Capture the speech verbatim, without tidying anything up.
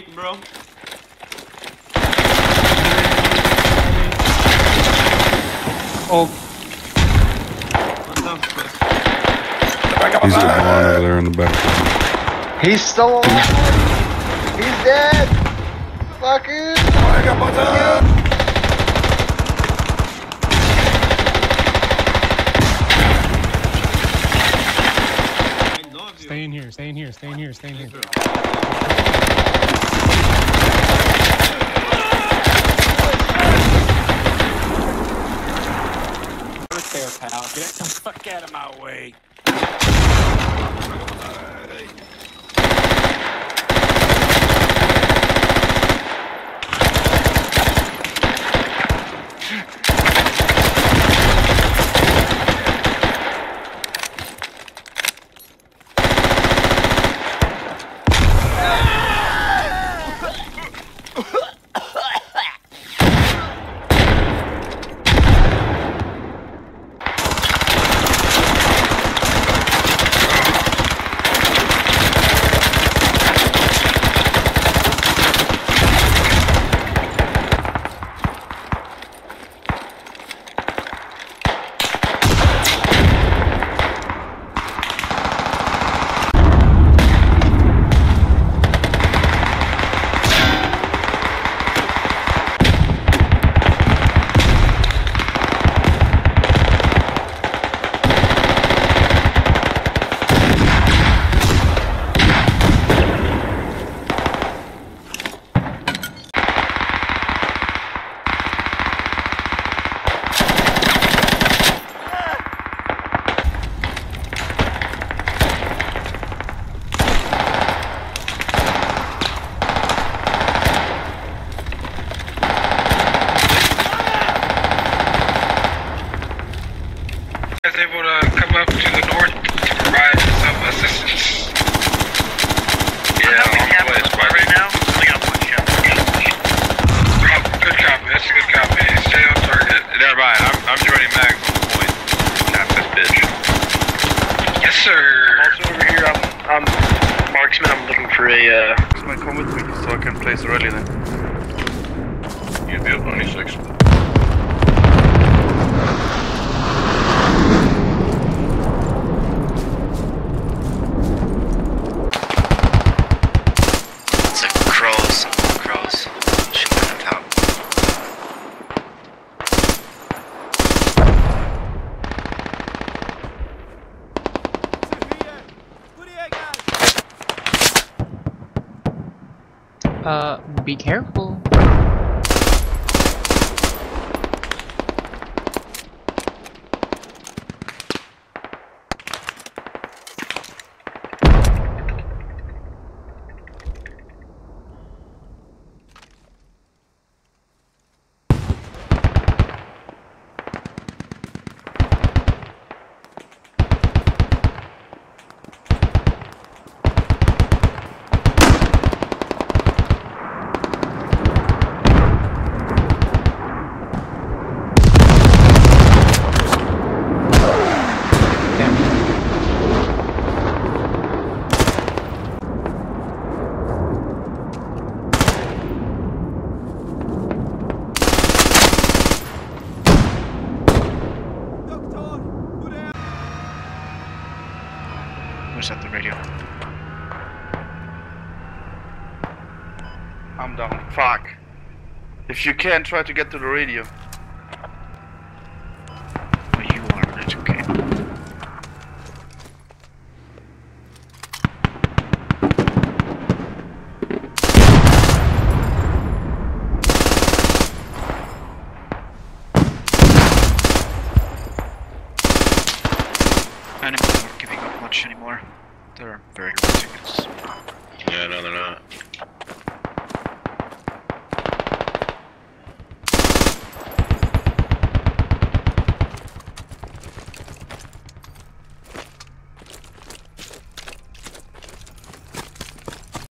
weak, bro. Oh. He's got barn over there in the back. He's still alive! He's dead! Fucking! I got my time! Stay in here, stay in here, stay in here, stay in here. There, pal. Get the fuck out of my way. Is able to come up to the north to provide some assistance. Yeah, I'm on the way squad right now. Only got one shot. Good copy, that's a good copy. Stay on target. Never mind, I'm, I'm joining Max on the point. Cap this bitch. Yes, sir. Also over here, I'm, I'm marksman. I'm looking for a. Uh... Someone come with me so I can place the rally then. You'd be at ninety-six. Uh, be careful. Who's at the radio? I'm down. Fuck. If you can, try to get to the radio. Where you are, that's okay. Enemies aren't giving up much anymore. They're very low tickets. Yeah, no, they're not.